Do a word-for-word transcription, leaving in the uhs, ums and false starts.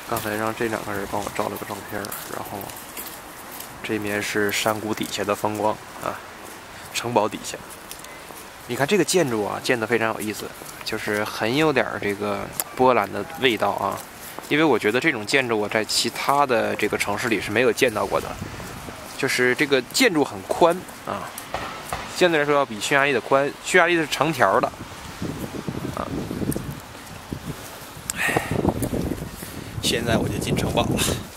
刚才让这两个人帮我照了个照片，然后这面是山谷底下的风光啊，城堡底下。你看这个建筑啊，建得非常有意思，就是很有点这个波兰的味道啊。因为我觉得这种建筑我在其他的这个城市里是没有见到过的，就是这个建筑很宽啊，相对来说要比匈牙利的宽。匈牙利是长条的啊。现在我就进城堡了。